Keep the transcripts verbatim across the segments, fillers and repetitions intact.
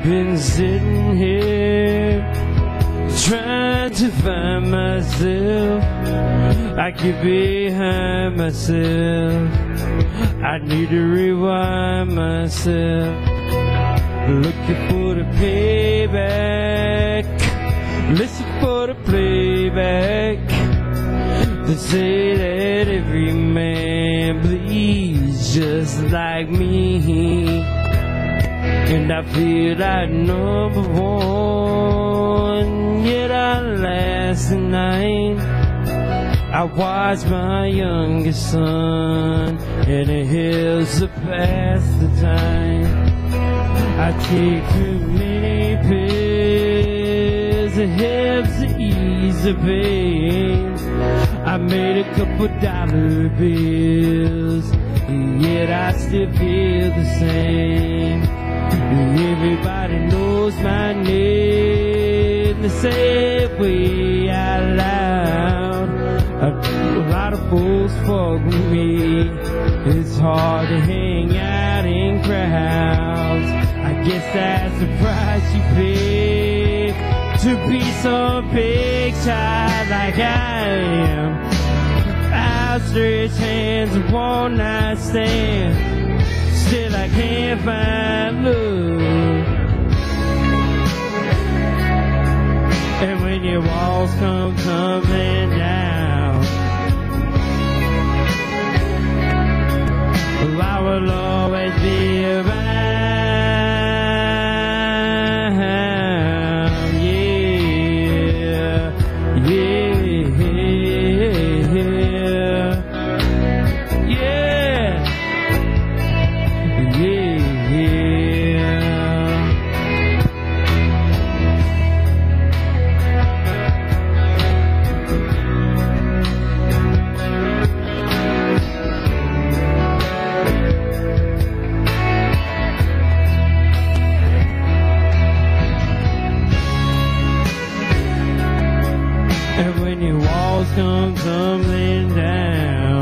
been sitting here trying to find myself. I get behind myself. I need to rewind myself. Looking for the payback. Listen for the playback. They say that every man bleeds just like me, and I feel like number one. Yet I last night I watched my youngest son in the hills to pass the time. I take too many pills that help to ease the pain. I made a couple dollar bills, yet I still feel the same. Everybody knows my name, they say it way out loud. A lot of folks fuck with me. It's hard to hang out in crowds. I guess that's the price you pay to be some big child like I am. Outstretched hands and one night stand, still I can't find love. And when your walls come tumbling down, I will always be around. And when your walls come tumbling down,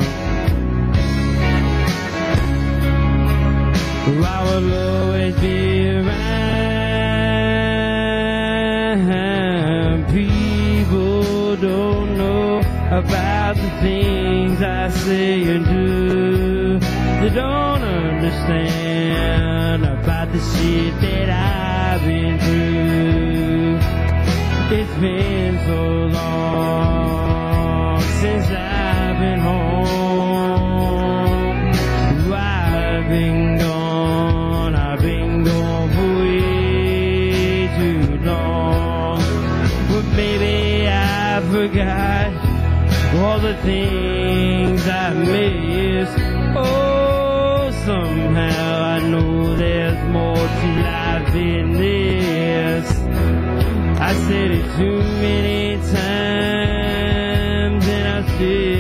I will always be around. People don't know about the things I say and do. They don't understand about the shit that I've been through. It's been so long since I've been home. I've been gone, I've been gone for way too long. But maybe I forgot all the things I missed. Oh, somehow I know there's more to life than this. I said it too many times and I still